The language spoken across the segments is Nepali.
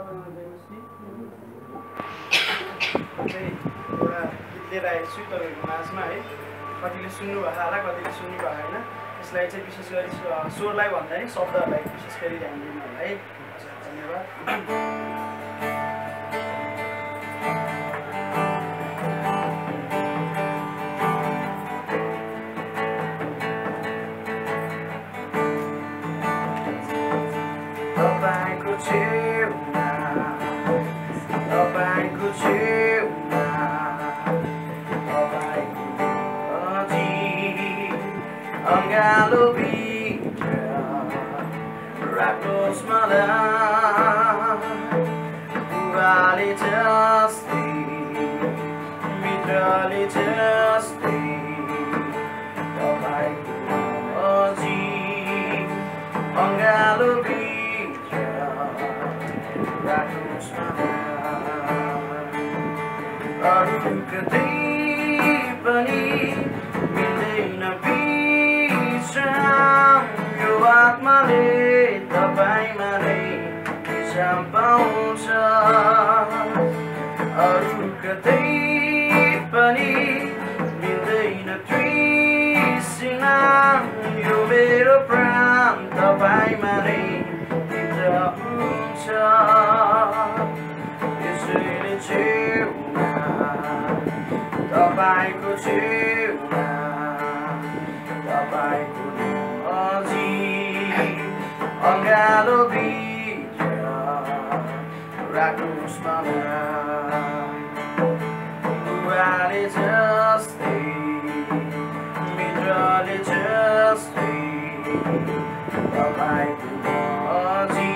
एउटा गीत लिएर आएको छु तपाईँको माझमा है। कतिले सुन्नुभएको होला, कतिले सुन्नुभएको होइन। यसलाई चाहिँ विशेष गरी स्वरलाई भन्दा नि शब्दहरूलाई विशेष गरी ध्यान दिनु होला है। धन्यवाद। तपाईँको छेउमा अँगालो भित्र राख्नुहोस् मलाई बुवाले जस्तै मित्रले जस्तै तपाईँको अझै अँगालो भित्र राख्नुहोस् मलाई अरू कतै पनि मिल्दैन यो आत्माले तपाईँमा नै विश्राम पाउँछ अरू कतै पनि मिल्दैन तृष्णा यो मेरो प्राण तपाईँमा नै भित्र हुन्छ यसैले छेउमा तपाईँको छेउमा तपाईँको अँगालो भित्र राख्नुहोस् मलाई बुवाले जस्तै मित्रले जस्तै तपाईँको अझै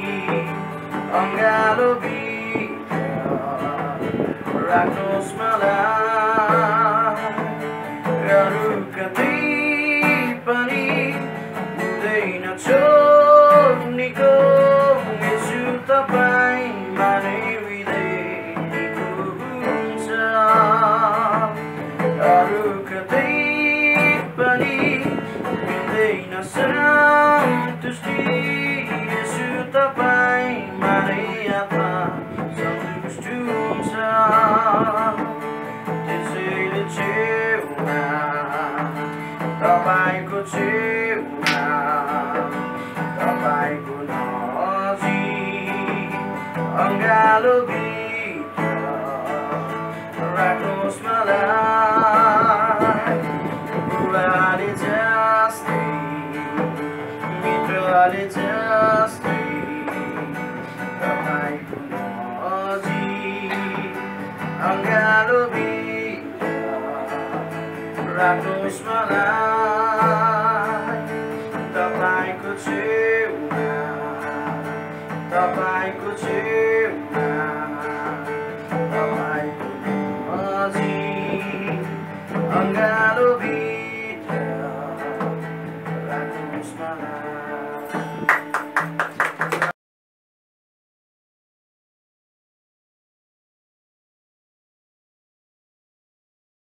अँगालो भित्र राख्नुहोस् मलाई अरू कतै पनि हुँदैन छोड्नेको यसो तपाईँमा नै हृदयको हुन्छ अरू कतै पनि मिल्दैन सन्तुष्टि यसो तपाईँमा नै आत्मा सन्तुष्ट हुन्छ त्यसैले छेउमा तपाईँको छेउमा तपाईँको नजिक अँगालो भित्र राख्नुहोस् मलाई बुवाले जस्तै मित्रले जस्तै तपाईँको नजिक अँगालो भित्र राख्नुहोस् मलाई तपाईँको छेउमा तपाईँको छेउमा तपाईँको नजिक अँगालो भित्र राख्नुहोस् मलाई